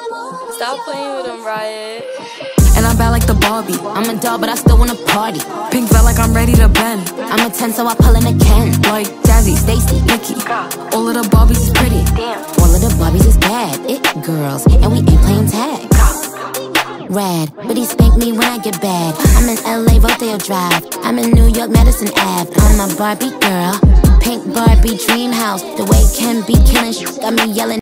Stop playing with him, Riot. And I'm bad like the Barbie. I'm a doll, but I still wanna party. Pink felt like I'm ready to bend. I'm a 10, so I pull in a Ken. Like Jazzy, Stacy, Nikki. All of the Barbies is pretty. All of the Barbies is bad. It girls, and we ain't playing tag. Rad, but he spanked me when I get bad. I'm in LA, Rodeo Drive. I'm in New York, Madison Ave. I'm a Barbie girl. Pink Barbie dream house. The way Ken be killing got me yelling.